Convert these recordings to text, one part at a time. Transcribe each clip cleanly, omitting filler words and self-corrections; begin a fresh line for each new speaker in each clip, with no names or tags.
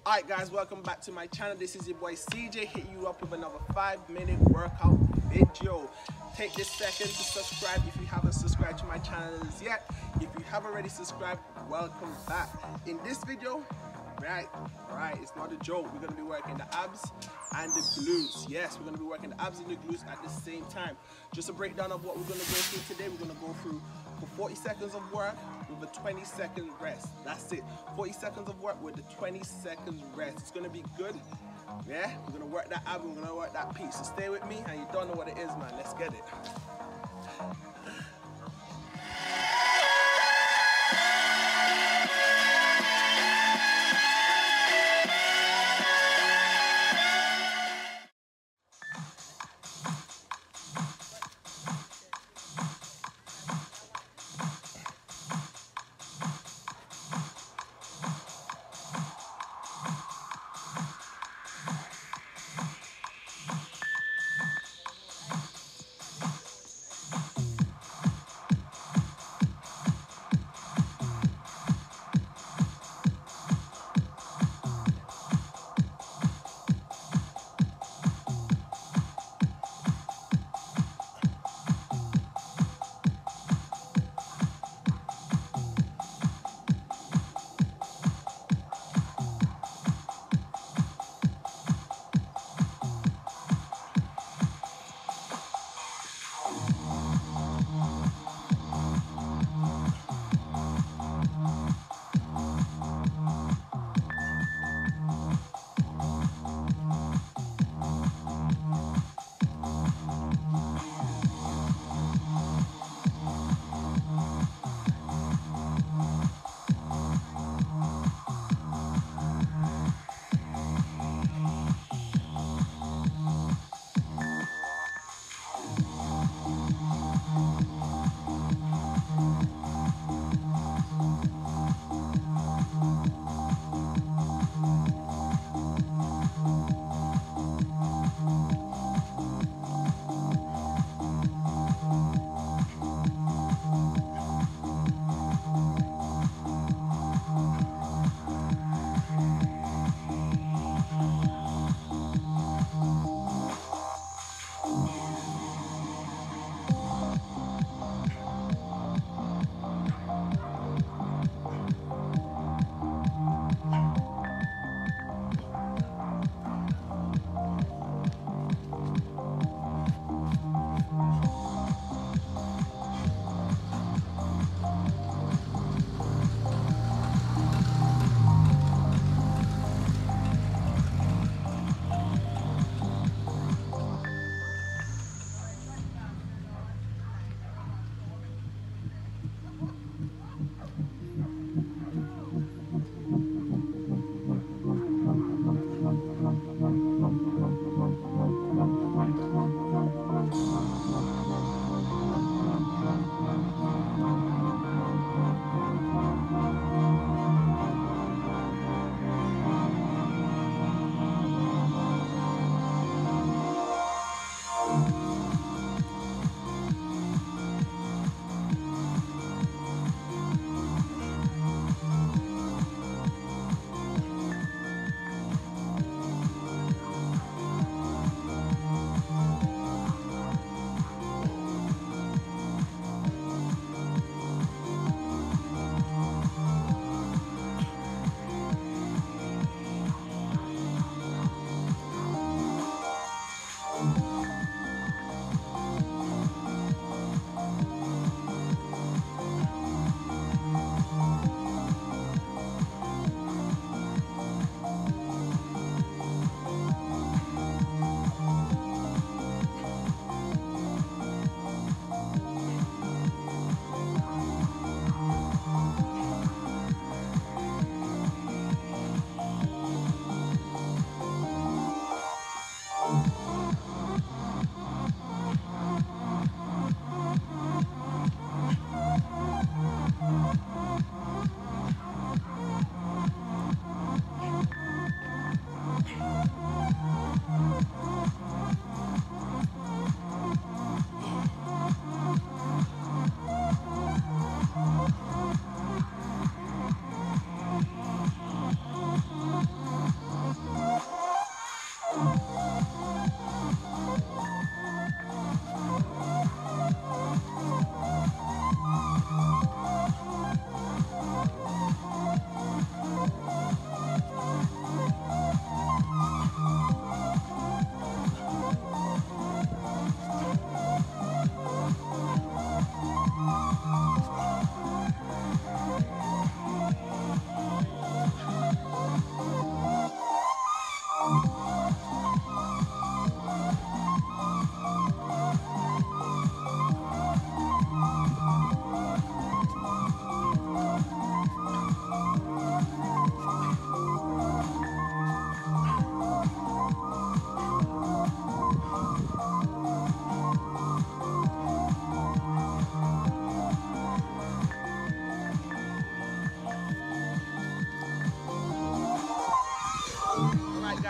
Alright guys, welcome back to my channel. This is your boy CeeJay, hitting you up with another 5-minute workout video. Take this second to subscribe if you haven't subscribed to my channel yet. If you have already subscribed, welcome back. In this video, right, it's not a joke. We're going to be working the abs and the glutes. Yes, we're going to be working the abs and the glutes at the same time. Just a breakdown of what we're going to go through today. We're going to go through for 40 seconds of work with a 20-second rest. That's it. 40 seconds of work with a 20 seconds rest. It's going to be good. Yeah, we're going to work that ab, we're going to work that piece. So stay with me, and you don't know what it is, man. Let's get it.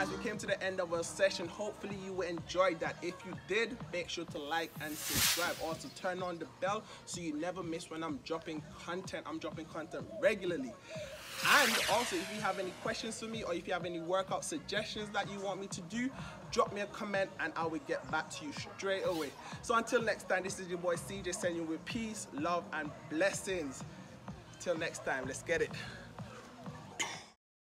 guys, we came to the end of our session. Hopefully you enjoyed that. If you did, make sure to like and subscribe. Also turn on the bell so you never miss when I'm dropping content. I'm dropping content regularly. And also, if you have any questions for me, or if you have any workout suggestions that you want me to do, drop me a comment and I will get back to you straight away. So until next time, this is your boy CeeJay, sending you with peace, love and blessings. Till next time, let's get it.